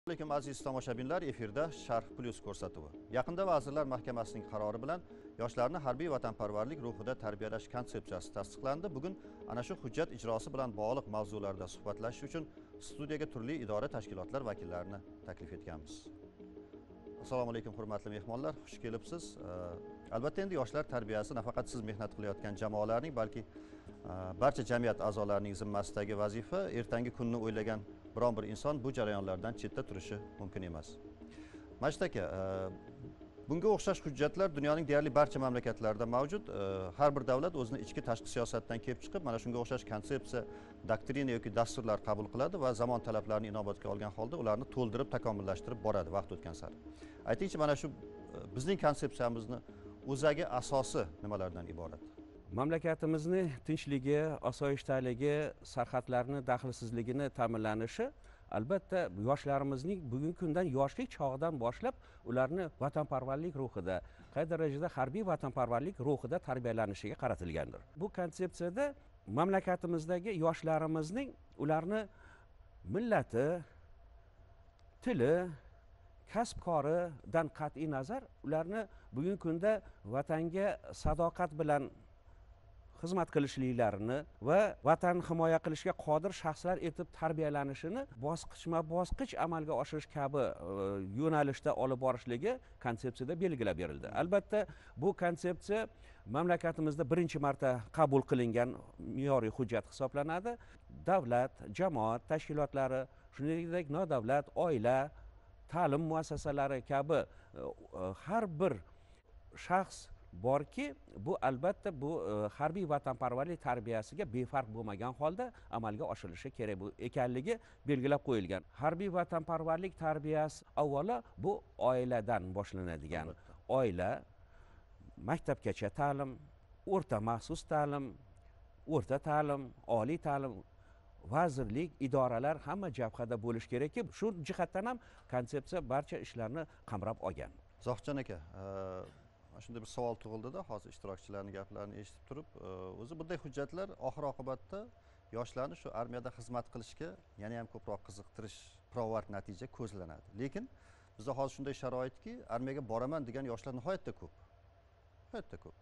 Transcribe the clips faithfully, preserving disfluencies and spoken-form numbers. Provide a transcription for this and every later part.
Assalomu aziz tomoshabinlar, efirda Sharh Plus ko'rsatuvi. Yaqinda Vazirlar Mahkamasining qarori bilan yoshlarni harbiy vatanparvarlik ruhida tarbiyalash konsepsiyasi tasdiqlandi. Bugun ana shu hujjat ijrosi bilan bog'liq mavzularda suhbatlashish uchun studiyaga turli idora tashkilotlar vakillarini taklif etganmiz. Assalomu alaykum hurmatli mehmonlar, xush kelibsiz. Albatta endi yoshlar tarbiyasi nafaqat siz mehnat qilayotgan jamoalarning, balki barcha jamiyat a'zolarining zimmasidagi vazifa. Ertangi kunni o'ylagan biron bir inson bu jarayonlardan chetda turishi mumkin emas. Majid aka, bunga o'xshash hujjatlar dunyoning deyarli barcha mamlakatlarida mavjud. Har bir davlat o'zini ichki tashqi siyosatdan kelib chiqib, mana shunga o'xshash konsepsiya, doktrina yoki dasturlar qabul qiladi va zamon talablarini inobatga olgan holda ularni to'ldirib, takomillashtirib boradi vaqt o'tgan sari. Aytingchi, mana shu bizning konsepsiyamizni o'zagi asosi nimalardan iborat? Mamlakatimizni tinchligi, osoyishtaligi, sarhadlarni daxlsizligini ta'minlanishi albatta yoshlarimizning bugungi kundan yoshlik chog'idan boshlab ularni vatanparvarlik ruhida, qay darajada harbiy vatanparvarlik ruhida tarbiyalanishiga qaratilgandir. Bu konsepsiyada mamlakatimizdagi yoshlarimizning ularni millati, tili, kasb-koridan qat'iy nazar ularni bugungi kunda vatanga sadoqat bilan xizmat qilishliklarini va vatan himoya qilishga qodir shaxslar etib tarbiyalanishini bosqichma-bosqich amalga oshirish kabi yo'nalishda olib borishligi konsepsiyada belgilab berildi. Albatta bu konsepsiya mamlakatimizda birinchi marta qabul qilingan me'yoriy hujjat hisoblanadi. Davlat, jamoat tashkilotlari, shuningdek nodavlat, oila, ta'lim muassasalari kabi har bir shaxs borki, bu albatta bu harbiy vatanparvarlik tarbiyasiga befarq bo'lmagan holda amalga oshirilishi kerak ekanligi belgilab qo'yilgan. Harbiy vatanparvarlik tarbiyasi avvalo bu oiladan boshlanadigan. Oila, maktabgacha ta'lim, o'rta maxsus ta'lim, o'rta ta'lim, oliy ta'lim, vazirlik, idoralar hamma jabhada bo'lish kerakki, shu jihatdan ham konsepsiya barcha ishlarni qamrab olgan. Zohidjon aka, shunda bir savol tug'ildi-da, hozir ishtirokchilarning gaplarini eshitib turib, o'zi bunday hujjatlar oxir oqibatda yoshlarni shu armiyada xizmat qilishga yana ham ko'proq qiziqtirish, pirovard natija ko'zlanadi. Lekin bizda hozir shunday sharoitki, armiyaga boraman degan yoshlar nihoyatda ko'p. Nihoyatda ko'p.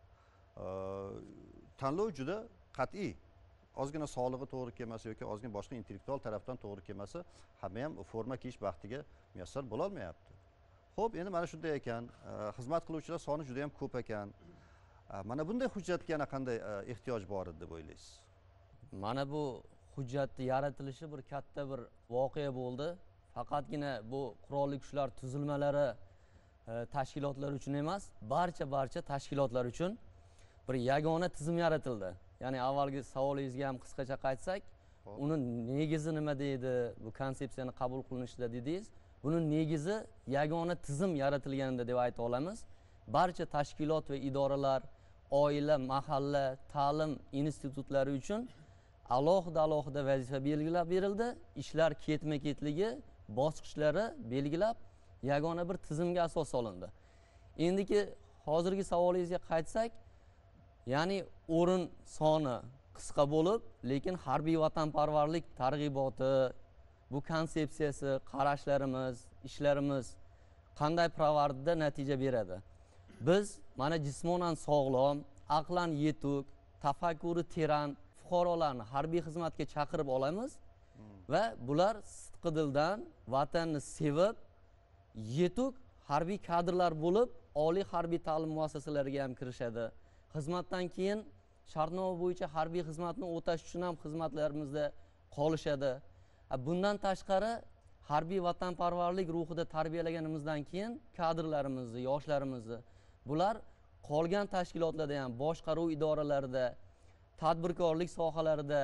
Tanlov juda qat'iy. Ozgina sog'lig'i to'g'ri kelmasa yoki ozgina boshqa intellektual tarafdan to'g'ri kelmasa, hamma ham forma kiyish baxtiga muyassar bo'la olmayapti. Xo'p, endi mana shunday ekan, xizmat qiluvchilar soni juda ham ko'p ekan. Mana bunday hujjatga yana qanday ehtiyoj bor edi deb o'ylaysiz? Mana bu hujjatning yaratilishi bir katta bir voqea bo'ldi. Faqatgina bu qurolli kuchlar tuzilmalari tashkilotlar uchun emas, barcha barcha tashkilotlar uchun bir yagona tizim yaratildi. Ya'ni avvalgi savolingizga ham qisqacha qaytsak, uni negizi nima deydi, bu konsepsiyani qabul qilinishida dedingiz. Buning negizi yagona tizim yaratilganida deb ayta olamiz. Barcha tashkilot va idoralar, oila, mahalla, ta'lim institutlari uchun alohida-alohida vazifa belgilab berildi. Ishlar ketma-ketligi, bosqichlari belgilab yagona bir tizimga asos solindi. Endiki hozirgi savolingizga qaytsak, ya'ni o'rin soni qisqa bo'lib, lekin harbiy vatanparvarlik targ'iboti, bu konsepsiyasi, qarashlarimiz, ishlarimiz qanday pirovardida natija beradi? Biz mana jismonan sog'lom, aqlan yetuk, tafakkuri teran fuqarolarni harbiy xizmatga chaqirib olamiz va bular sidqi dildan vatanni sevib, yetuk harbiy kadrlar bo'lib, oliy harbiy ta'lim muassasalariga ham kirishadi. Xizmatdan keyin shartnoma bo'yicha harbiy xizmatni o'tash uchun ham xizmatlarimizda qolishadi. Bundan tashqari harbiy vatanparvarlik ruhida tarbiyalaganimizdan keyin kadrlarimizni, yoshlarimizni bular qolgan tashkilotlarda ham, boshqaruv idoralarida, tadbirkorlik sohalarida,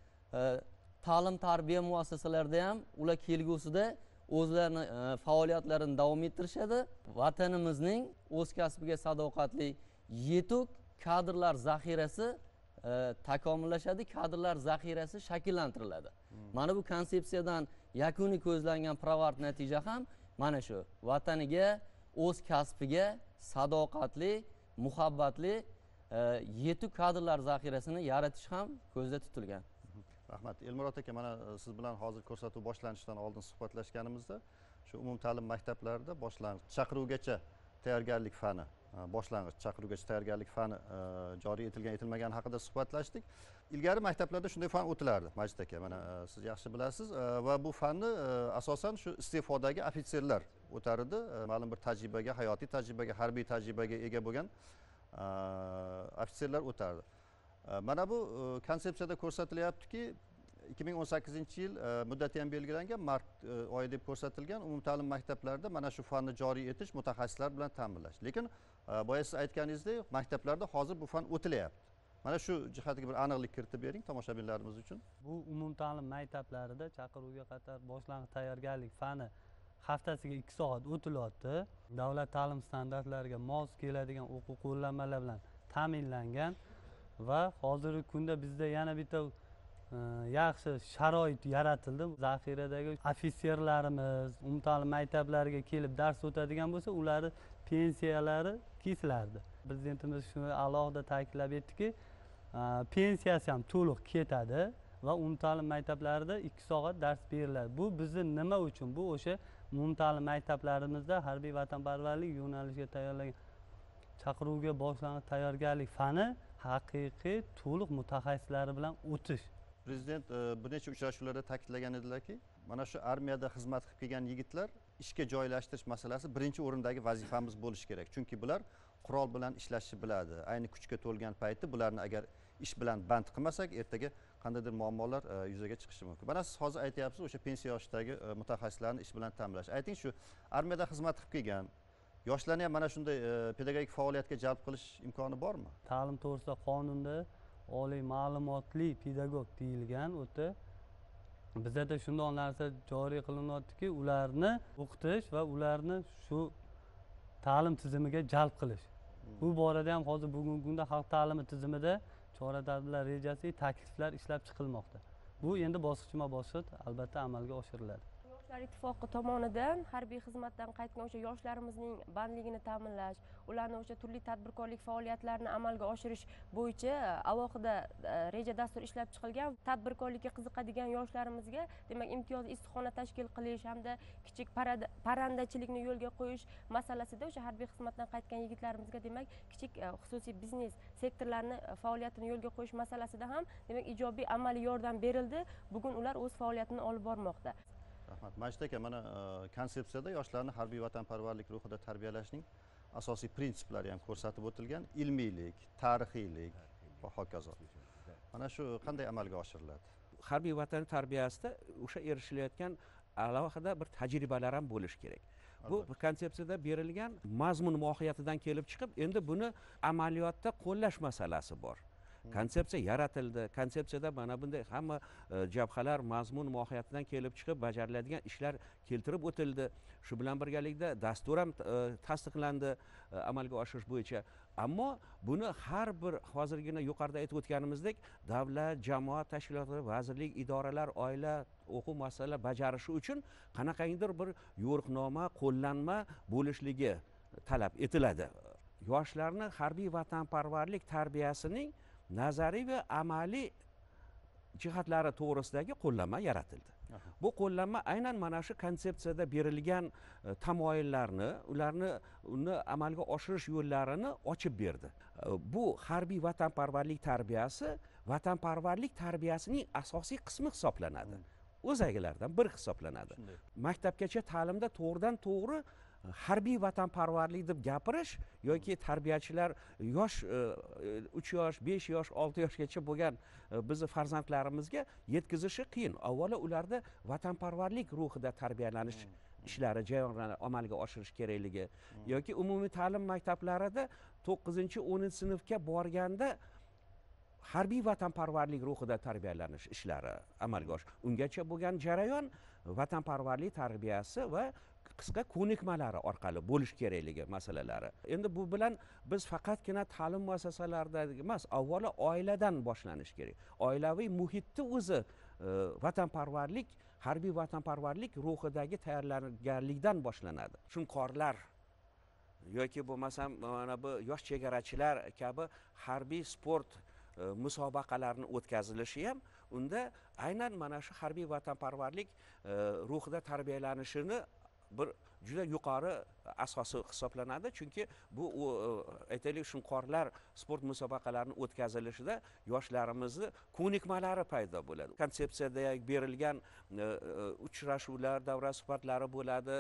ta'lim tarbiya muassasalarida ham ular kelgusida o'zlarini faoliyatlarini davom ettirishadi. Vatanimizning o'z kasbiga sadoqatli, yetuk kadrlar zaxirasi takomillashadi, kadrlar zaxirasi shakllantiriladi. Mana bu konsepsiyadan yakuniy ko'zlangan pirovard natija ham mana shu. Vataniga, o'z kasbiga sadoqatli, muhabbatli, yetuk kadrlar zaxirasini yaratish ham ko'zda tutilgan. Rahmat. Elmurod aka, mana siz bilan hozir ko'rsatuv boshlanishidan oldin suhbatlashganimizda shu umumta'lim maktablarida boshlang'ich chaqiruvgacha tayyorgarlik fani, boshlang'ich chaqiruvgacha tayyorgarlik fani joriy etilgan etilmagani haqida suhbatlashdik. Ilgari maktablarda shunday fan o'tilardi, Majid aka, mana siz yaxshi bilasiz va bu fanni asosan shu iste'fodagi ofitserlar o'tar edi. Ma'lum bir tajribaga, hayotiy tajribaga, harbiy tajribaga ega bo'lgan ofitserlar o'tardi. Mana bu konsepsiyada ko'rsatilyaptiki, ikki ming o'n sakkizinchi yil muddati ham belgilangan, mart oyi deb ko'rsatilgan umumta'lim maktablarida mana shu fanni joriy etish, mutaxassislar bilan ta'minlash. Lekin boya siz aytganingizdek, maktablarda hozir bu fan o'tilyapti. Mana shu jihatiga bir aniqlik kiritib bering tomoshabinlarimiz uchun. Bu umumta'lim maktablarida chaqiruvga qadar boshlang'ich tayyorgarlik fani haftasiga ikki soat o'tilyapti. Davlat ta'lim standartlariga mos keladigan o'quv qo'llanmalar bilan ta'minlangan va hozirgi kunda bizda yana bitta yaxshi sharoit yaratildi. Zaxiradagi ofitserlarimiz umumta'lim maktablariga kelib dars o'tadigan bo'lsa, ularni pensiyalari kesilardi. Prezidentimiz shuni alohida ta'kidlab aytdiki, pensiyasi ham to'liq ketadi va umumta'lim maktablarida ikki soat dars beriladi. Bu bizni nima uchun? Bu o'sha umumta'lim maktablarimizda harbiy vatanparvarlik yo'nalishiga tayyorlangan chaqiruvga boshlang'ich tayyorgarlik fani haqiqiy to'liq mutaxassislari bilan o'tish. Prezident bir necha uchrashuvlarda ta'kidlagan edilarki, mana shu armiyada xizmat qilib kelgan yigitlar ishga joylashtirish masalasi birinchi o'rindagi vazifamiz bo'lishi kerak. Chunki bular qurol bilan ishlashni biladi. Ayni kuchga to'lgan payti bularni agar ish bilan band qilmasak, ertaga qandaydir muammolar yuzaga chiqishi mumkin. Mana siz hozir aytyapsiz, o'sha pensiya yoshidagi mutaxassislarni ish bilan ta'minlash. Ayting, shu armiyada xizmat qilib kelgan yoshlarni ham mana shunday pedagogik faoliyatga jalb qilish imkoni bormi? Ta'lim to'g'risida qonunda oliy ma'lumotli pedagog deyilgan. O'ta bizda shunday narsa joriy qilinyaptiki, ularni o'qitish va ularni shu ta'lim tizimiga jalb qilish. Bu borada ham hozir bugungi kunda xalq ta'limi tizimida chora-tadbirlar rejasi, takliflar ishlab chiqilmoqda. Bu endi bosqichma-bosqich albatta amalga oshiriladi. Yoshlar ittifoqi tomonidan harbiy xizmatdan qaytgan o'sha yoshlarimizning bandligini ta'minlash, ularni o'sha turli tadbirkorlik faoliyatlarini amalga oshirish bo'yicha alohida reja dastur ishlab chiqilgan. Tadbirkorlikka qiziqadigan yoshlarimizga, demak, imtiyozli issiqxona tashkil qilish hamda kichik parandachilikni yo'lga qo'yish masalasida o'sha harbiy xizmatdan qaytgan yigitlarimizga, demak, kichik xususiy biznes sektorlarini faoliyatini yo'lga qo'yish masalasida ham, demak, ijobiy amaliy yordam berildi. Bugun ular o'z faoliyatini olib bormoqda. Rahmat. Majid aka, mana konsepsiyada yoshlarni harbiy vatanparvarlik ruhida tarbiyalashning asosiy prinsiplari ham ko'rsatib o'tilgan. Ilmiylik, tarixiylik va hokazo. Mana shu qanday amalga oshiriladi? Harbiy vatan tarbiyasida o'sha erishilayotgan alohida bir tajribalar ham bo'lishi kerak. Bu konsepsiyada berilgan mazmun mohiyatidan kelib chiqib, endi buni amaliyotda qo'llash masalasi bor. Konsepsiya yaratildi. Konsepsiyada mana bunday hamma jabhalar mazmun mohiyatidan kelib chiqib bajariladigan ishlar keltirib o'tildi. Shu bilan birgalikda dastur ham tasdiqlandi amalga oshirish bo'yicha. Ammo buni har bir hozirgina yuqorida aytib o'tganimizdek, davlat, jamoat tashkilotlari, vazirlik, idoralar, oila, o'quv muassasalari bajarishi uchun qanaqangidir bir yo'riqnoma, qo'llanma bo'lishligi talab etiladi. Yoshlarni harbiy vatanparvarlik tarbiyasining nazariy va amaliy jihatlari to'g'risidagi qo'llanma yaratildi. Bu qo'llanma aynan mana shu konsepsiyada berilgan tamoyillarni, ularni uni amalga oshirish yo'llarini ochib berdi. Bu harbiy vatanparvarlik tarbiyasi vatanparvarlik tarbiyasining asosiy qismi hisoblanadi. O'zagilardan bir hisoblanadi. Maktabgacha ta'limda to'g'ridan to'g'ri harbiy vatanparvarlik deb gapirish yoki tarbiyachilar yosh uch yosh, besh yosh, olti yoshgacha bo'lgan bizni farzandlarimizga yetkazishi qiyin. Avvalo ularda vatanparvarlik ruhida tarbiyalanish ishlari jarayonlarini amalga oshirish kerakligi yoki umumiy ta'lim maktablarida to'qqizinchi o'ninchi sinfga borganda harbiy vatanparvarlik ruhida tarbiyalanish ishlari amalga oshir. Ungacha bo'lgan jarayon vatanparvarlik tarbiyasi va qisqa ko'nikmalari orqali bo'lish kerakligi masalalari. Endi bu bilan biz faqatgina ta'lim muassasalarida emas, avvalo oiladan boshlanish kerak. Oilaviy muhitni o'zi vatanparvarlik, harbiy vatanparvarlik ruhidagi tayyorgarlikdan boshlanadi. Shunqorlar yoki bo'lmasam mana bu yosh chegarachilar kabi harbiy sport musobaqalarini o'tkazilishi ham unda aynan mana shu harbiy vatanparvarlik ruhida tarbiyalanishini bir juda yuqori asosi hisoblanadi, chunki bu aytaylik shunqorlar sport musobaqalarining o'tkazilishida yoshlarimizni ko'nikmalari paydo bo'ladi. Konsepsiyada berilgan uchrashuvlar, davra suhbatlari bo'ladi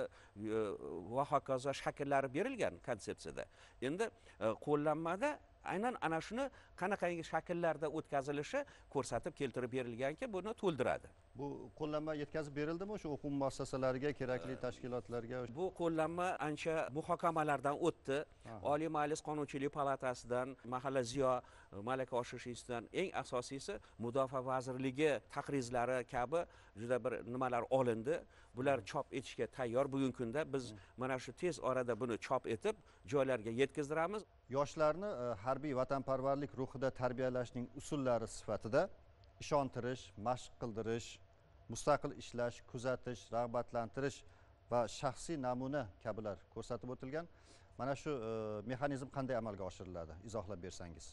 va hokazo shakllari berilgan konsepsiyada. Endi qo'llanmada aynan ana shuni qanaqangi shakllarda o'tkazilishi ko'rsatib keltirib berilganki, buni to'ldiradi. Bu qo'llanma yetkazib berildimi o'sha o'quv muassasalariga, kerakli tashkilotlarga? Bu qo'llanma ancha muhokamalardan o'tdi. Oliy Majlis Qonunchilik palatasidan, Mahalla ziyo malaka oshirish institutidan, eng asosiysi Mudofaa vazirligi taqrizlari kabi juda bir nimalar olindi. Bular chop etishga tayyor. Bugungi kunda biz mana shu tez orada buni chop etib joylarga yetkazdiramiz. Yoshlarni harbiy vatanparvarlik ruhida tarbiyalashning usullari sifatida ishontirish, mashq qildirish, mustaqil ishlash, kuzatish, rag'batlantirish va shaxsiy namuna kabilar ko'rsatib o'tilgan. Mana shu mexanizm qanday amalga oshiriladi? Izohlab bersangiz.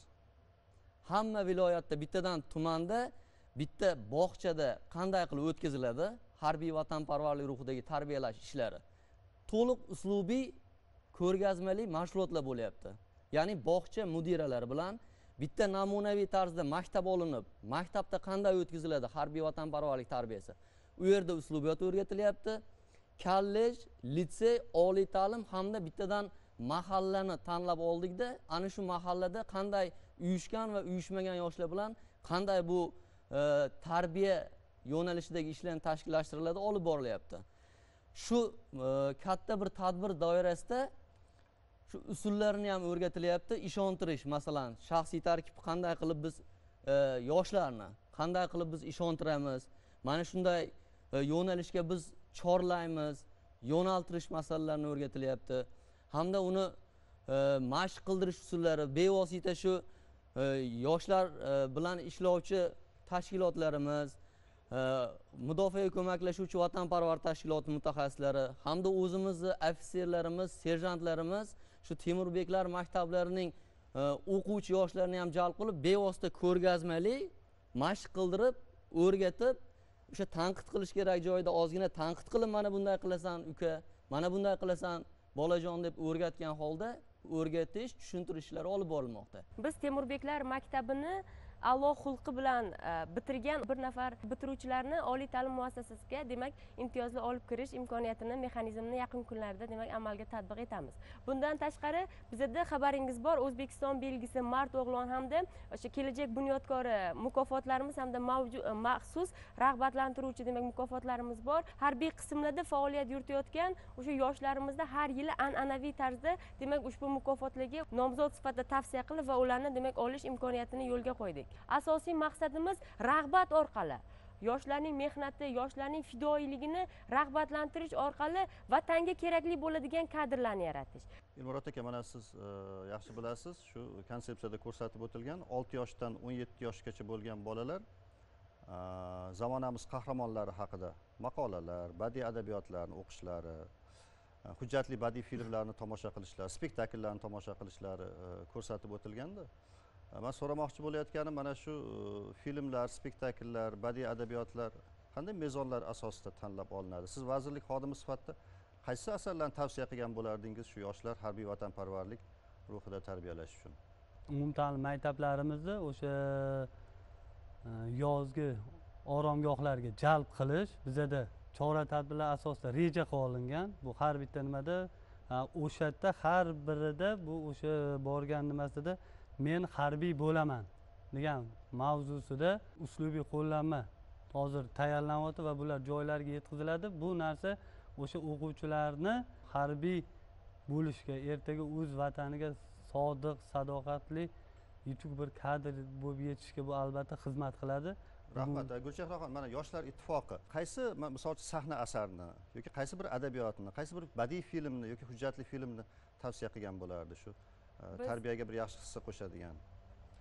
Hamma viloyatda bittadan tumanda, bitta bog'chada qanday qilib o'tkaziladi harbiy vatanparvarlik ruhidagi tarbiyalash ishlari? To'liq uslubiy ko'rgazmali mashg'ulotlar bo'lyapti. Ya'ni bog'cha mudiralari bilan bitta namunaviy tarzda maktab olinib, maktabda qanday o'tkaziladi harbiy vatanparvarlik tarbiyasi? U yerda uslubiyot o'rgatilyapti. Kollej, litsey, oliy ta'lim hamda bittadan mahallani tanlab oldikda, ana shu mahallada qanday uyushgan va uyushmagan yoshlar bilan qanday bu e, tarbiya yo'nalishidagi ishlarni tashkillashtiriladi, olib borilyapti. Shu e, katta bir tadbir doirasida shu usullarni ham o'rgatilyapti. Ishontirish, masalan, shaxsiy tarkib qanday qilib biz e, yoshlarni qanday qilib biz ishontiramiz, mana shunday e, yo'nalishga biz chorlaymiz, yo'naltirish masalalarini o'rgatilyapti. Hamda uni e, mashq qildirish usullari, bevosita shu e, yoshlar e, bilan ishlovchi tashkilotlarimiz, e, mudofaaga ko'maklashuvchi vatanparvar tashkilot mutaxassislari hamda o'zimizni ofitserlarimiz, serjantlarimiz shu Temurbeklar maktablarining e, o'quvchi yoshlarni ham jalb qilib, bevosita ko'rgazmali mashq qildirib, o'rgatib, o'sha tanqid qilish kerak joyda ozgina tanqid qilib, mana bunday qilasan uka, mana bunday qilasan bolajon deb o'rgatgan holda o'rgatish, tushuntirish ishlari olib borilmoqda. Biz Temurbeklar maktabini a'lo xulqi bilan bitirgan bir nafar bitiruvchilarni oliy ta'lim muassasasiga demak imtiyozli olib kirish imkoniyatini, mexanizmini yaqin kunlarda demak amalga tatbiq etamiz. Bundan tashqari bizda xabaringiz bor, O'zbekiston belgisi Mart o'g'lon hamda o'sha kelajak bunyodkori mukofotlarimiz hamda mavjud maxsus rag'batlantiruvchi demak mukofotlarimiz bor. Harbiy qismlarda faoliyat yuritayotgan o'sha yoshlarimizda har yili an'anaviy tarzda demak ushbu mukofotlarga nomzod sifatida tavsiya qilib va ularni demak olish imkoniyatini yo'lga qo'ydik. Asosiy maqsadimiz rag'bat orqali, yoshlarning mehnati, yoshlarning fidoyiligini rag'batlantirish orqali vatanga kerakli bo'ladigan kadrlarni yaratish. Elmurod aka, mana siz e, yaxshi bilasiz, shu konsepsiyada ko'rsatib o'tilgan olti yoshdan o'n yetti yoshgacha bo'lgan bolalar e, zamonamiz qahramonlari haqida maqolalar, badiiy adabiyotlarni o'qishlari, e, hujjatli badiiy filmlarni tomosha qilishlari, spektakllarni tomosha qilishlari e, ko'rsatib o'tilganda, men so'ramoqchi bo'layotganim mana shu filmlar, spektakllar, badiiy adabiyotlar qanday mezonlar asosida tanlab olinadi? Siz vazirlik xodimi sifatida qaysi asarlarni tavsiya qilgan bo'lardingiz shu yoshlar harbiy vatanparvarlik ruhida tarbiyalash uchun? Umumta'lim maktablarimizni o'sha yozgi oromgohlarga jalb qilish bizada chora-tadbirlar asosida reja qilib olingan. Bu har bitta nimada o'sha yerda har birida bu o'sha borgan nimasida men harbiy bo'laman degan mavzusida uslubiy qo'llanma hozir tayyorlanyapti va bular joylarga yetkaziladi. Bu narsa o'sha o'quvchilarni harbiy bo'lishga, ertaga o'z vataniga sodiq, sadoqatli, yutuq bir kadr bo'lib yetishga bu albatta xizmat qiladi. Rahmat. Gulchehraxon, mana Yoshlar ittifoqi qaysi misol uchun sahna asarini yoki qaysi bir adabiyotni, qaysi bir badiiy filmni yoki hujjatli filmni tavsiya qilgan bo'lardi shu tarbiyaga bir yaxshi hissa qo'shadigan?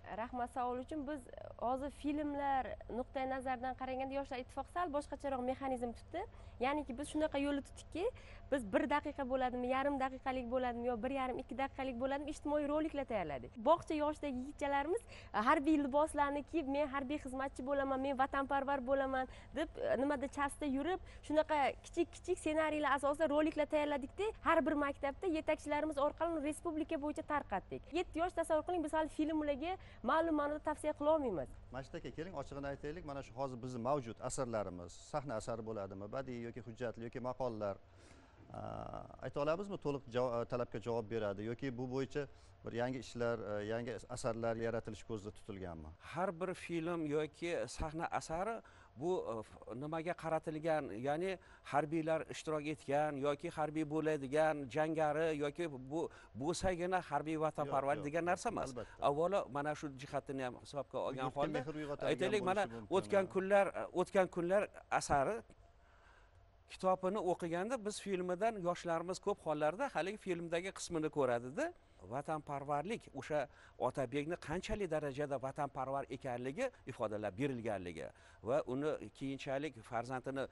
Rahmat savol uchun. Biz hozir filmlar nuqtai nazaridan qaraganda Yoshlar ittifoqi sal boshqacharoq mexanizm tutdi. Ya'niki biz shunaqa yo'lni tutdikki, biz bir daqiqa bo'ladimi, yarim daqiqalik bo'ladimi yo bir yarim ikki daqiqalik bo'ladimi ijtimoiy roliklar tayyorladik. Bog'cha yoshidagi yigitchalarimiz harbiy liboslarni kiyib, men harbiy xizmatchi bo'laman, men vatanparvar bo'laman deb nimada chastda yurib, shunaqa kichik-kichik ssenariylar asosida roliklar tayyorladikda, har bir maktabda yetakchilarimiz orqali respublika bo'yicha tarqatdik. yetti yosh tasavvur qiling, biz hali filmlarga ma'lum ma'noda tavsiya qila olmaymiz. Majid aka, keling ochig'ini aytaylik, mana shu hozir bizning mavjud asarlarimiz, sahna asari bo'ladimi, badiiy yoki hujjatli yoki maqolalar ayta olamizmi to'liq talabga javob beradi yoki bu bo'yicha bir yangi ishlar, yangi asarlar yaratilishi ko'zda tutilganmi? Har bir film yoki sahna asari bu nimaga qaratilgan, ya'ni harbiylar ishtirok etgan yoki harbiy bo'ladigan jangari yoki bu bo'lsagina harbiy vatanparvar degan narsa emas. Avvalo mana shu jihatini ham hisobga olgan holda aytaylik, mana o'tgan kunlar o'tgan kunlar asari kitobini o'qiganda biz filmidan yoshlarimiz ko'p hollarda haligi filmdagi qismini ko'radida, vatanparvarlik o'sha Otabekni qanchalik darajada vatanparvar ekanligi ifodalab berilganligi va uni keyinchalik farzandini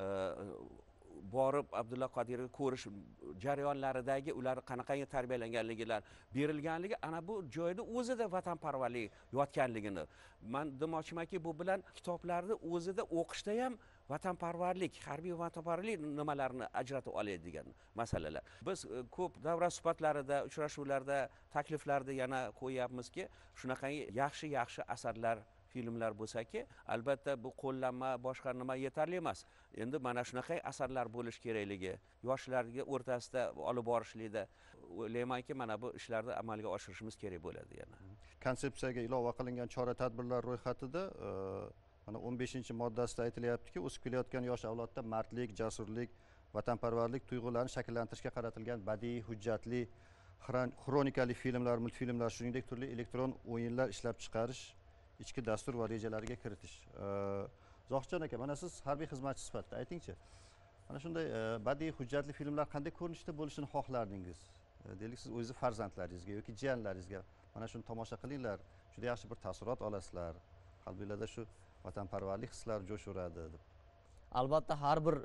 borib Abdulla Qodirov ko'rish jarayonlaridagi ular qanaqangi tarbiyalanganligilar berilganligi ana bu joyda o'zida vatanparvarlik yotganligini men demoqchimanki, bu bilan kitoblarni o'zida o'qishda ham vatanparvarlik, harbiy vatanparvarlik nimalarini ajratib oladigan masalalar. Biz ko'p davra suhbatlarida, uchrashuvlarda, takliflarda yana qo'yapmizki, shunaqangi yaxshi-yaxshi asarlar, filmlar bo'lsa-ki, albatta bu qo'llanma boshqa nima yetarli emas. Endi mana shunaqa asarlar bo'lish kerakligi, yoshlarga o'rtasida olib borishlikda o'ylaymanki, mana bu ishlarni amalga oshirishimiz kerak bo'ladi yana. Konsepsiyaga ilova qilingan chora-tadbirlar ro'yxatida mana o'n beshinchi moddasida aytilyaptiki, o'sib kelayotgan yosh avlodda mardlik, jasurlik, vatanparvarlik tuyg'ularini shakllantirishga qaratilgan badiiy, hujjatli, xronikali filmlar, multfilmlar, shuningdek turli elektron o'yinlar ishlab chiqarish ichki dastur va rejalariga kiritish. Zohidjon aka, mana siz harbiy xizmatchi sifatida aytingchi, mana shunday badiiy, hujjatli filmlar qanday ko'rinishda bo'lishini xohlardingiz? Deylik, siz o'zingiz farzandlaringizga yoki jiyanlaringizga mana shuni tomosha qilinglar, juda yaxshi bir taassurot olasizlar, qalbingizda shu vatanparvarlik hislari jo'shaveradi deb. Albatta har bir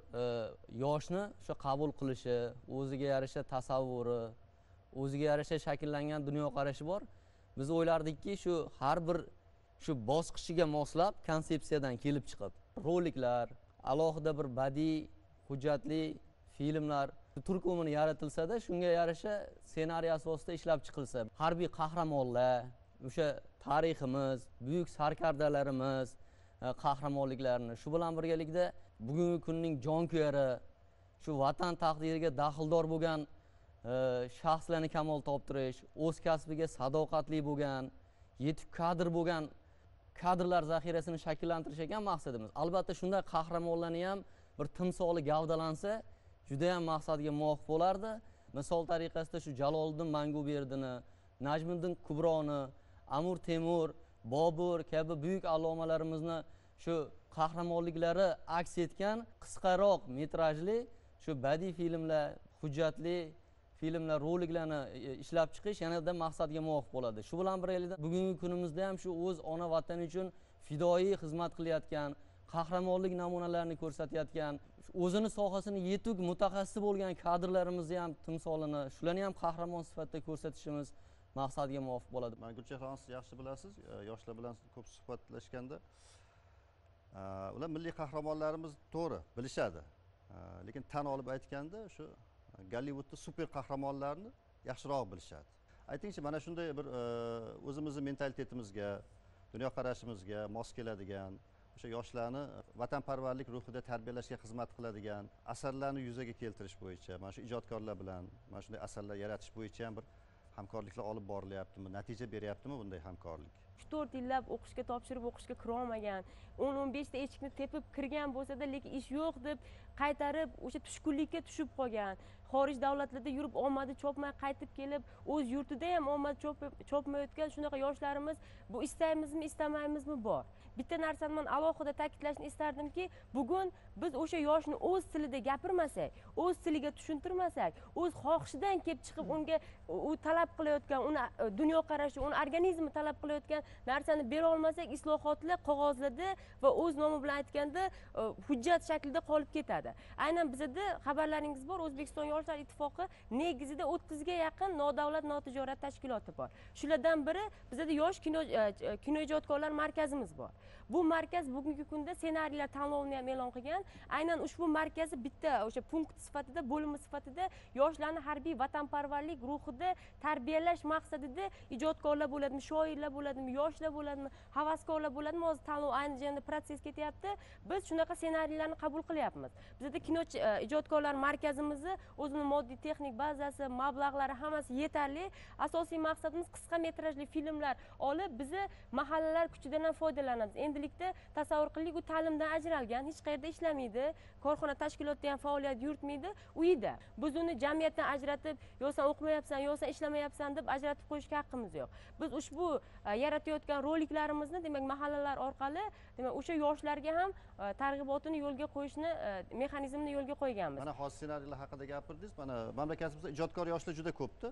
yoshni shu qabul qilishi, o'ziga yarasha tasavvuri, o'ziga yarasha shakllangan dunyoqarashi bor. Biz o'ylardikki, shu har bir shu bosqichiga moslab konsepsiyadan kelib chiqib, roliklar, alohida bir badiiy, hujjatli filmlar turkumini yaratilsa-da, shunga yarasha ssenariy asosida ishlab chiqilsa, harbiy qahramonlar, o'sha tariximiz, buyuk sarkardalarimiz qahramonliklarini, shu bilan birgalikda bugungi kunning jonkuyari, shu vatan taqdiriga daxldor bo'lgan shaxslarni kamol toptirish, o'z kasbiga sadoqatli bo'lgan, yetuk kadr bo'lgan kadrlar zaxirasini shakllantirish ekan maqsadimiz. Albatta shunday qahramonlarni ham bir timsoli gavdalansa, juda ham maqsadga muvofiq bo'lardi. Misol tariqasida shu Jaloliddin Manguberdini, Najmiddin Kubroni, Amir Temur, Bobur kabi buyuk allomalarimizni shu qahramonliklari aks etgan qisqaroq metrajli shu badiiy filmlar, hujjatli filmlar, roliklarni ishlab chiqish yanada maqsadga muvofiq bo'ladi. Shu bilan birgalikda bugungi kunimizda ham shu o'z ona vatani uchun fidoyi xizmat qilayotgan, qahramonlik namunalarini ko'rsatayotgan, o'zini sohasini yetuk mutaxassis bo'lgan kadrlarimizni ham timsolini, shularni ham qahramon sifatida ko'rsatishimiz maqsadga muvofiq bo'ladi. Men Gulchehron, siz yaxshi bilasiz, yoshlar bilan ko'p suhbatlashganda ular milliy qahramonlarimiz to'g'ri bilishadi. Lekin tan olib aytganda shu Gollivudda super qahramonlarni yaxshiroq bilishadi. Aytingchi, mana shunday bir o'zimizning mentalitetimizga, dunyoqarashimizga mos keladigan, o'sha yoshlarni vatanparvarlik ruhida tarbiyalashga xizmat qiladigan asarlarni yuzaga keltirish bo'yicha, mana shu ijodkorlar bilan mana shunday asarlar yaratish bo'yicha ham bir hamkorliklar olib borilyaptimi, natija beryaptimi bunday hamkorlik? uch to'rt yillab o'qishga topshirib o'qishga kira olmagan, o'n o'n besh ta eshikni tepib kirgan bo'lsa-da, lekin ish yo'q deb qaytarib o'sha tushkunlikka tushib qolgan, xorij davlatlarda yurib omadi chopmay qaytib kelib o'z yurtida ham omad chopmayotgan shunaqa yoshlarimiz bu istaymizmi istamaymizmi bor. Bitta narsani men alohida ta'kidlashni istardimki, bugun biz o'sha yoshni o'z tilida gapirmasak, o'z tiliga tushuntirmasak, o'z xohishidan kelib chiqib unga u talab qilayotgan, uni dunyoqarashi, uni organizmi talab qilayotgan narsani bera olmasak, islohotlar qog'ozlarda va o'z nomi bilan aytganda hujjat shaklida qolib ketadi. Aynan bizda xabarlaringiz bor, O'zbekiston Yoshlar ittifoqi negizida o'ttizga yaqin nodavlat notijorat tashkiloti bor. Shulardan biri bizda yosh kino kinoijodkorlar markazimiz bor. Bu markaz bugungi kunda ssenariylar tanlovini ham e'lon qilgan. Aynan ushbu markazi bitta o'sha punkt sifatida, bo'limi sifatida yoshlarni harbiy vatanparvarlik ruhida tarbiyalash maqsadida ijodkorlar bo'ladimi, shoirlar bo'ladimi, yoshlar bo'ladimi, havaskorlar bo'ladimi, hozir tanlov ayni joyda proses ketyapti. Biz shunaqa ssenariylarni qabul qilyapmiz. Bizda kino ijodkorlar markazimizni o'zining moddiy texnik bazasi, mablag'lari hammasi yetarli. Asosiy maqsadimiz qisqa metrajli filmlar olib, bizni mahallalar kuchidan ham foydalanamiz. Endilikda tasavvur qiling, u ta'limdan ajralgan, hech qayerda ishlamaydi, korxona tashkilotda ham faoliyat yuritmaydi, uyida. Biz uni jamiyatdan ajratib, yo sen o'qimayapsan, yo sen ishlamayapsan deb ajratib qo'yishga haqqimiz yo'q. Biz ushbu yaratayotgan roliklarimizni, demak, mahallalar orqali, demak, o'sha yoshlarga ham targ'ibotini yo'lga qo'yishni mexanizmini yo'lga qo'yganmiz. Mana hozir ssenariylar haqida gapirdingiz. Mana mamlakatimizda ijodkor yoshlar juda ko'pda.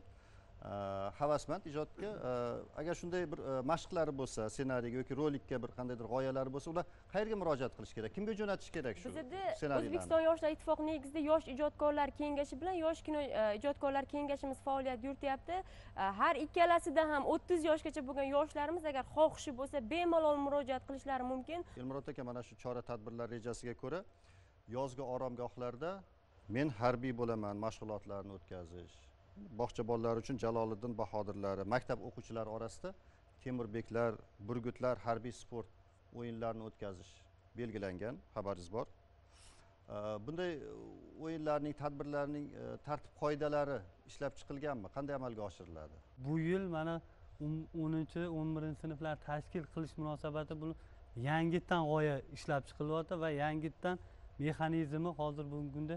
Havasmand ijodga, agar shunday bir mashqlari bo'lsa, ssenariyga yoki rolikka bir qandaydir g'oyalari bo'lsa, ular qayerga murojaat qilish kerak? Kimga jo'natish kerak shu ssenariylarni? O'zbekiston Yoshlar ittifoqi negizida Yosh ijodkorlar kengashi bilan Yosh kino ijodkorlar kengashimiz faoliyat yurityapti. Har ikkalasida ham o'ttiz yoshgacha bo'lgan yoshlarimiz agar xohishi bo'lsa, bemalol murojaat qilishlari mumkin. Elmurod aka, mana shu chora-tadbirlar rejasiga ko'ra yozgi oromgohlarda men harbiy bo'laman mashg'ulotlarni o'tkazish, bog'cha bolalari uchun Jaloliddin Bahodirlari, maktab o'quvchilari orasida Temurbeklar, Burgutlar harbiy sport o'yinlarini o'tkazish belgilangan, xabaringiz bor. Bunday o'yinlarning, tadbirlarning tartib qoidalari ishlab chiqilganmi? Qanday amalga oshiriladi? Bu yil mana o'ninchi o'n birinchi sinflar tashkil qilish munosabati bilan yangitdan g'oya ishlab chiqilyapti va yangitdan mexanizmi hozir bugungi kunda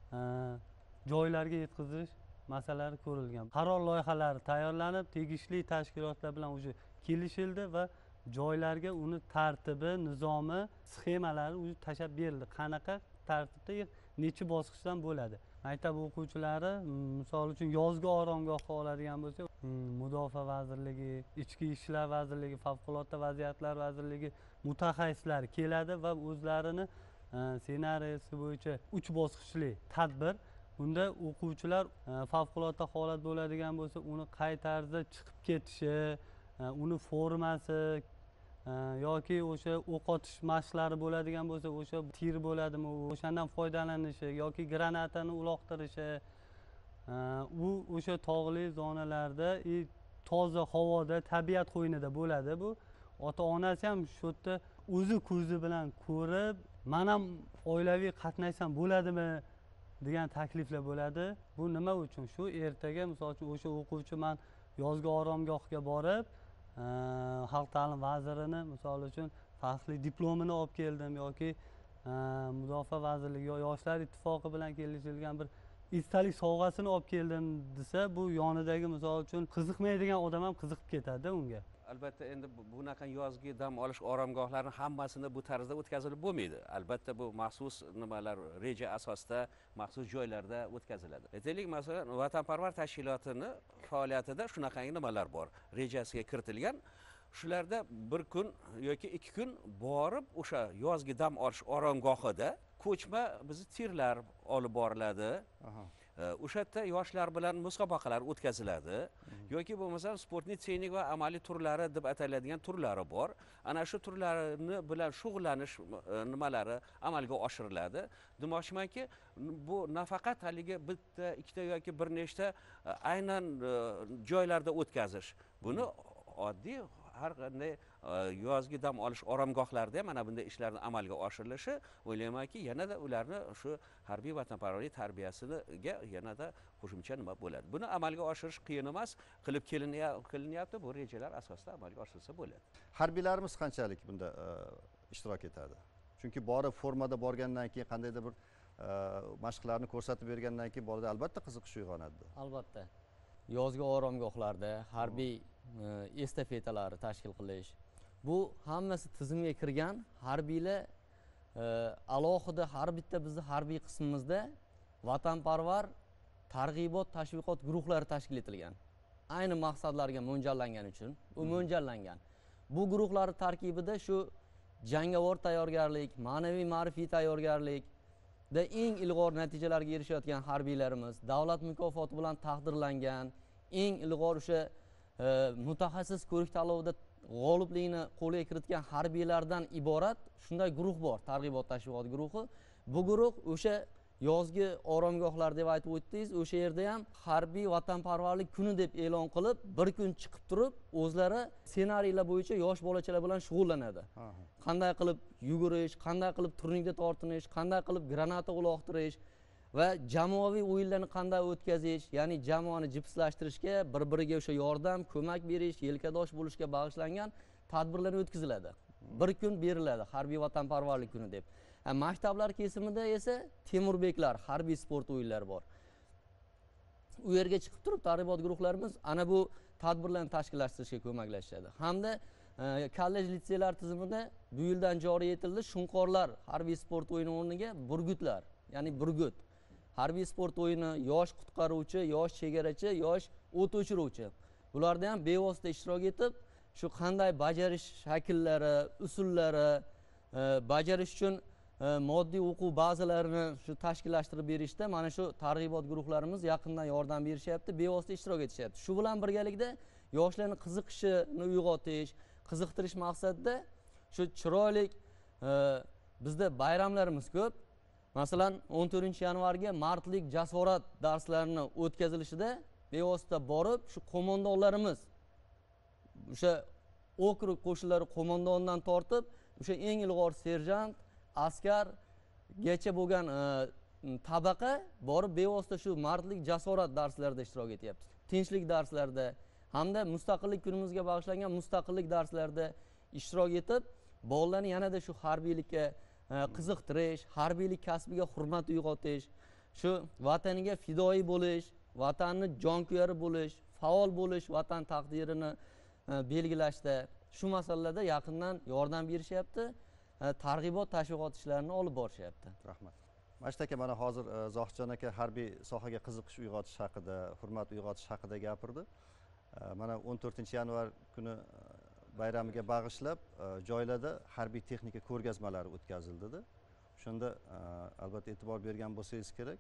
joylarga yetkazish masalalari ko'rilgan. Qaror loyihalari tayyorlanib, tegishli tashkilotlar bilan o'sha kelishildi va joylarga uni tartibi, nizomi, sxemalari o'zi tashab berildi. Qanaqa tartibda, necha bosqichdan bo'ladi. Maktab o'quvchilari, misol uchun yozgi oromgohga oladigan bo'lsa, Mudofaa vazirligi, Ichki ishlar vazirligi, Favqulodda vaziyatlar vazirligi mutaxassislari keladi va o'zlarini ssenariysi bo'yicha uch bosqichli tadbir. Bunda o'quvchilar favqulodda holat bo'ladigan bo'lsa, uni qay tarzda chiqib ketishi, uni formasi yoki o'sha o'q otish mashqlari bo'ladigan bo'lsa, o'sha tir bo'ladimi, o'shandan foydalanishi yoki granatani uloqtirishi, u o'sha tog'li zonalarda, toza havoda, tabiat qo'ynida bo'ladi. Bu ota-onasi ham shu yerda o'zi ko'zi bilan ko'rib, men ham oilaviy qatnashsam bo'ladimi degan takliflar bo'ladi. Bu nima uchun? Shu ertaga misol uchun o'sha o'quvchi men yozgi oromgohga borib, xalq ta'lim vazirini misol uchun faxriy diplomini olib keldim yoki Mudofaa vazirligi yo Yoshlar ittifoqi bilan kelishilgan bir esdalik sovg'asini olib keldim desa, bu yonidagi misol uchun qiziqmaydigan odam ham qiziqib ketadi unga. Albatta, endi bunaqa yozgi dam olish oromgohlarini hammasini bu tarzda o'tkazilib bo'lmaydi. Albatta, bu maxsus nimalar reja asosida maxsus joylarda o'tkaziladi. Aytaylik, masalan, vatanparvar tashkilotini faoliyatida shunaqangi nimalar bor, rejasiga kiritilgan. Shularda bir kun yoki ikki kun borib, o'sha yozgi dam olish oromgohida ko'chma bizni tirlar olib boriladi. O'sha yerda yoshlar bilan musobaqalar o'tkaziladi yoki bo'lmasa sportning texnik va amaliy turlari deb ataladigan turlari bor. Ana shu turlarni bilan shug'ullanish nimalari amalga oshiriladi. Demoqchimanki, bu nafaqat haligi bitta, ikkita yoki bir nechta aynan joylarda o'tkazish. Buni oddiy har qanday yozgi dam olish oromgohlarida ham mana bunday ishlarning amalga oshirilishi, o'ylaymanki, yanada ularni shu harbiy vatanparvarlik tarbiyasiga yanada qo'shimcha nima bo'ladi. Buni amalga oshirish qiyin emas, qilib kelinyapti, bu rejalar asosida amalga oshirilsa bo'ladi. Harbiylarimiz qanchalik bunda ishtirok etadi? Chunki borib formada borgandan keyin qandaydir bir mashqlarni ko'rsatib bergandan keyin bolada albatta qiziqish uyg'onadi. Albatta. Yozgi oromgohlarda harbiy estafetalar tashkil qilish. Bu hammasi tizimga kirgan. Harbiylar alohida har bitta bizning harbiy qismimizda vatanparvar targ'ibot tashviqot guruhlari tashkil etilgan. Ayni maqsadlarga mo'ljallangan uchun u mo'ljallangan. Bu guruhlar tarkibida shu jangovar tayyorgarlik, ma'naviy ma'rifiy tayyorgarlik da eng ilg'or natijalarga erishayotgan harbiylarimiz, davlat mukofoti bilan taqdirlangan, eng ilg'or o'sha mutaxassis ko'rik tanlovida g'oliblikni qo'lga kiritgan harbiylardan iborat shunday guruh bor, targ'ibot tashviqot guruhi. Bu guruh o'sha yozgi oromgohlar deb aytib o'tdingiz, o'sha yerda ham harbiy vatanparvarlik kuni deb e'lon qilib, bir kun chiqib turib, o'zlari ssenariylar bo'yicha yosh bolachalar bilan shug'ullanadi. Qanday qilib yugurish, qanday qilib turnirda tortinish, qanday qilib granata uloqtirish va jamoaviy o'yinlarni qanday o'tkazish, ya'ni jamoani jipslashtirishga, bir-biriga o'sha yordam, ko'mak berish, yelkadosh bo'lishga bag'ishlangan tadbirlar o'tkaziladi. Bir kun beriladi harbiy vatanparvarlik kuni deb. Maktablar kesimida esa Temurbeklar harbiy sport o'yinlari bor. U yerga chiqib turib targ'ibot guruhlarimiz ana bu tadbirlarni tashkillashtirishga ko'maklashadi. Hamda kollej litseylar tizimida bu yildan joriy etildi Shunqorlar harbiy sport o'yini o'rniga burgutlar, ya'ni burgut. Harbiy sport o'yini yosh qutqaruvchi, yosh chegarachi, yosh o't o'chiruvchi. Bularda ham bevosita ishtirok etib, shu qanday bajarish shakllari, usullari, bajarish uchun moddiy o'quv bazalarini shu tashkillashtirib berishda mana shu targ'ibot guruhlarimiz yaqindan yordam berishyapti, bevosita ishtirok etishyapti. Shu bilan birgalikda yoshlarning qiziqishini uyg'otish, qiziqtirish maqsadida shu chiroyli bizda bayramlarimiz ko'p. Masalan, o'n to'rtinchi yanvarga martlik jasorat darslarini o'tkazilishida bevosita borib, shu qo'mondonlarimiz o'sha okrug qo'shinlari qo'mondonidan tortib, o'sha eng ilg'or serjant, askargacha bo'lgan tabaqa borib bevosita shu martlik jasorat darslarida ishtirok etyapti. Tinchlik darslarida hamda mustaqillik kunimizga bag'ishlangan mustaqillik darslarida ishtirok etib, bolalarni yanada shu harbiylikka qiziqtirish, harbiylik kasbiga hurmat uyg'otish, shu vataniga fidoyi bo'lish, vatanni jonkuyari bo'lish, faol bo'lish, vatan taqdirini belgilashda shu masalalarda yaqindan yordam berishyapti. Targ'ibot tashviqot ishlarini olib borishyapti. Rahmat. Mashta aka mana hozir Zohidjon aka harbiy sohaga qiziqish uyg'otish haqida, hurmat uyg'otish haqida gapirdi. Mana o'n to'rtinchi yanvar kuni bayramiga bag'ishlab joylarda harbiy texnika ko'rgazmalari o'tkazildi. Shunda albatta e'tibor bergan bo'lsangiz kerak.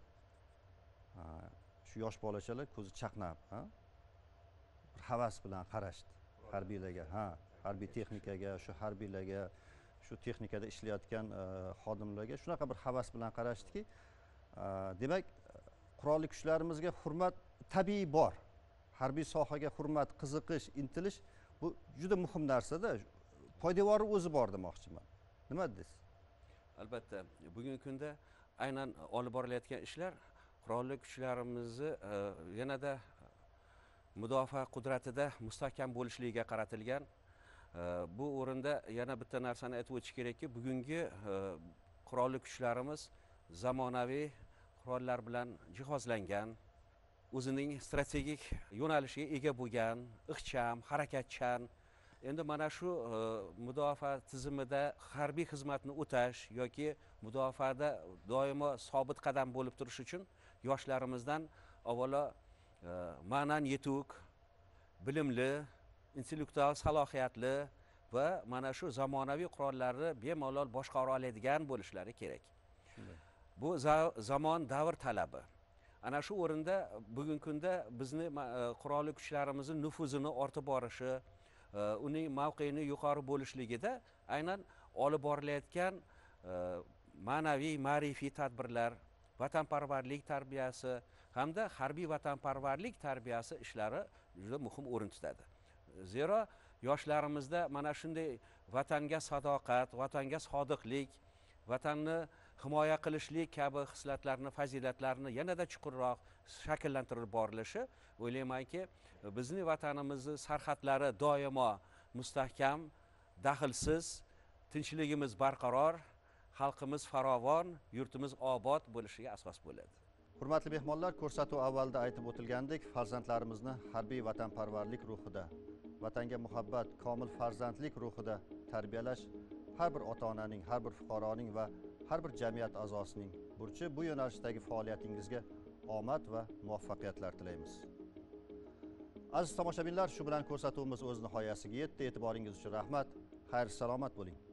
Shu yosh bolachalar ko'zi chaqnab, ha? Bir havas bilan qarashdi harbiylarga, ha, harbiy texnikaga, shu harbiylarga, shu texnikada ishlayotgan xodimlarga shunaqa bir havas bilan qarashdiki, demak, qurolli kuchlarimizga hurmat tabiiy bor. Harbiy sohaga hurmat, qiziqish, intilish bu juda muhim narsa-da. Poydevori o'zi bor demoqchiman. Nima deysiz? Albatta, bugungi kunda aynan olib borilayotgan ishlar qurolli kuchlarimizni yanada mudofaa qudratida mustahkam bo'lishligiga qaratilgan. Bu o'rinda yana bitta narsani aytib o'tish kerakki, bugungi qurolli kuchlarimiz zamonaviy qurollar bilan jihozlangan, o'zining strategik yo'nalishiga ega bo'lgan, ixcham, harakatchan. Endi mana shu mudofaa tizimida harbiy xizmatni o'tash yoki mudofaada doimo sobit qadam bo'lib turish uchun yoshlarimizdan avvalo ma'nan yetuk, bilimli, intellektual salohiyatli va mana shu zamonaviy qurollarni bemalol boshqara oladigan bo'lishlari kerak. Bu zamon davr talabi. Ana shu o'rinda bugungi kunda bizni qurolli kuchlarimizni nufuzini ortib borishi, uning mavqeini yuqori bo'lishligida aynan olib borilayotgan ma'naviy ma'rifiy tadbirlar, vatanparvarlik tarbiyasi hamda harbiy vatanparvarlik tarbiyasi ishlari juda muhim o'rin tutadi. Zero yoshlarimizda mana shunday vatanga sadoqat, vatanga sodiqlik, vatanni himoya qilishlik kabi xislatlarni, fazilatlarni yanada chuqurroq shakllantirib borilishi, o'ylaymanki, bizning vatanimizning sarhadlari doimo mustahkam, daxlsiz, tinchligimiz barqaror, xalqimiz farovon, yurtimiz obod bo'lishiga asos bo'ladi. Hurmatli mehmonlar, ko'rsatuv avvalida aytib o'tilgandek, farzandlarimizni harbiy vatanparvarlik ruhida, vatanga muhabbat, komil farzandlik ruhida tarbiyalash har bir ota-onaning, har bir fuqaroning va har bir jamiyat a'zosining burchi. Bu yo'nalishdagi faoliyatingizga omad va muvaffaqiyatlar tilaymiz. Aziz tomoshabinlar, shu bilan ko'rsatuvimiz o'z nihoyasiga yetdi. E'tiboringiz uchun rahmat. Xayr salomat bo'ling.